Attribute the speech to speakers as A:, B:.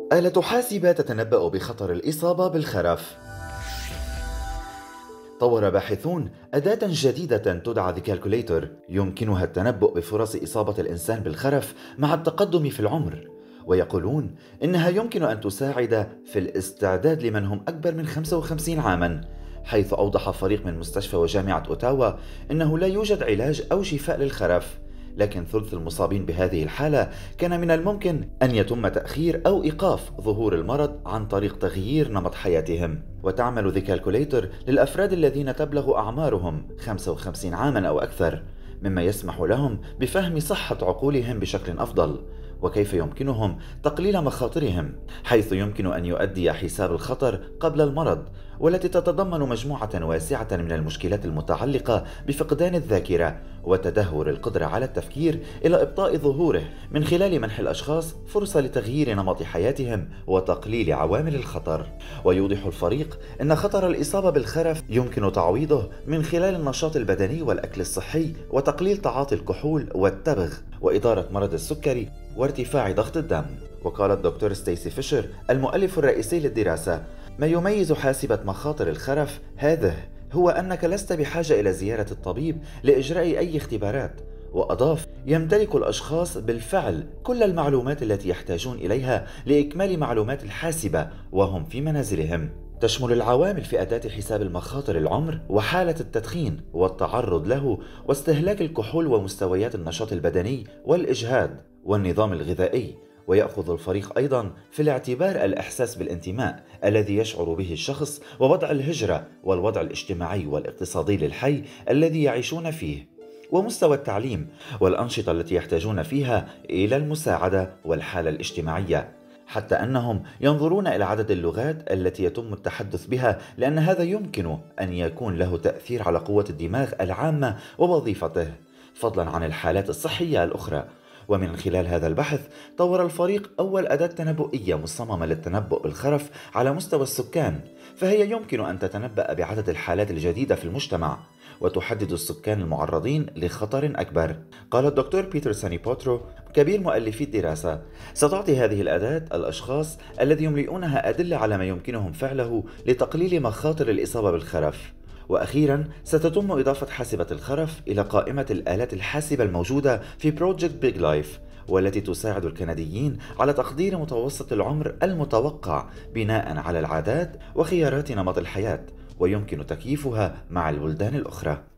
A: آلة حاسبة تتنبأ بخطر الإصابة بالخرف. طور باحثون أداة جديدة تدعى The Calculator يمكنها التنبؤ بفرص إصابة الإنسان بالخرف مع التقدم في العمر، ويقولون إنها يمكن أن تساعد في الاستعداد لمن هم أكبر من 55 عاماً، حيث أوضح فريق من مستشفى وجامعة أوتاوا إنه لا يوجد علاج أو شفاء للخرف، لكن ثلث المصابين بهذه الحالة كان من الممكن أن يتم تأخير أو إيقاف ظهور المرض عن طريق تغيير نمط حياتهم. وتعمل ذي كالكوليتر للأفراد الذين تبلغ أعمارهم 55 عاما أو أكثر، مما يسمح لهم بفهم صحة عقولهم بشكل أفضل وكيف يمكنهم تقليل مخاطرهم، حيث يمكن أن يؤدي حساب الخطر قبل المرض، والتي تتضمن مجموعة واسعة من المشكلات المتعلقة بفقدان الذاكرة وتدهور القدرة على التفكير، إلى إبطاء ظهوره من خلال منح الأشخاص فرصة لتغيير نمط حياتهم وتقليل عوامل الخطر. ويوضح الفريق أن خطر الإصابة بالخرف يمكن تعويضه من خلال النشاط البدني والأكل الصحي وتقليل تعاطي الكحول والتبغ وإدارة مرض السكري وارتفاع ضغط الدم. وقال الدكتور ستيسي فيشر المؤلف الرئيسي للدراسة: ما يميز حاسبة مخاطر الخرف هذه هو أنك لست بحاجة إلى زيارة الطبيب لإجراء أي اختبارات. وأضاف: يمتلك الأشخاص بالفعل كل المعلومات التي يحتاجون إليها لإكمال معلومات الحاسبة وهم في منازلهم. تشمل العوامل في أداة حساب المخاطر العمر وحالة التدخين والتعرض له واستهلاك الكحول ومستويات النشاط البدني والإجهاد والنظام الغذائي. ويأخذ الفريق أيضا في الاعتبار الإحساس بالانتماء الذي يشعر به الشخص ووضع الهجرة والوضع الاجتماعي والاقتصادي للحي الذي يعيشون فيه، ومستوى التعليم والأنشطة التي يحتاجون فيها إلى المساعدة والحالة الاجتماعية، حتى أنهم ينظرون إلى عدد اللغات التي يتم التحدث بها، لأن هذا يمكن أن يكون له تأثير على قوة الدماغ العامة ووظيفته، فضلا عن الحالات الصحية الأخرى. ومن خلال هذا البحث طور الفريق أول أداة تنبؤية مصممة للتنبؤ بالخرف على مستوى السكان، فهي يمكن أن تتنبأ بعدد الحالات الجديدة في المجتمع وتحدد السكان المعرضين لخطر أكبر. قال الدكتور بيتر سانيبوترو كبير مؤلفي الدراسة: ستعطي هذه الأداة الأشخاص الذي يملئونها أدلة على ما يمكنهم فعله لتقليل مخاطر الإصابة بالخرف. وأخيرا ستتم إضافة حاسبة الخرف إلى قائمة الآلات الحاسبة الموجودة في بروجكت بيج لايف، والتي تساعد الكنديين على تقدير متوسط العمر المتوقع بناء على العادات وخيارات نمط الحياة، ويمكن تكييفها مع البلدان الأخرى.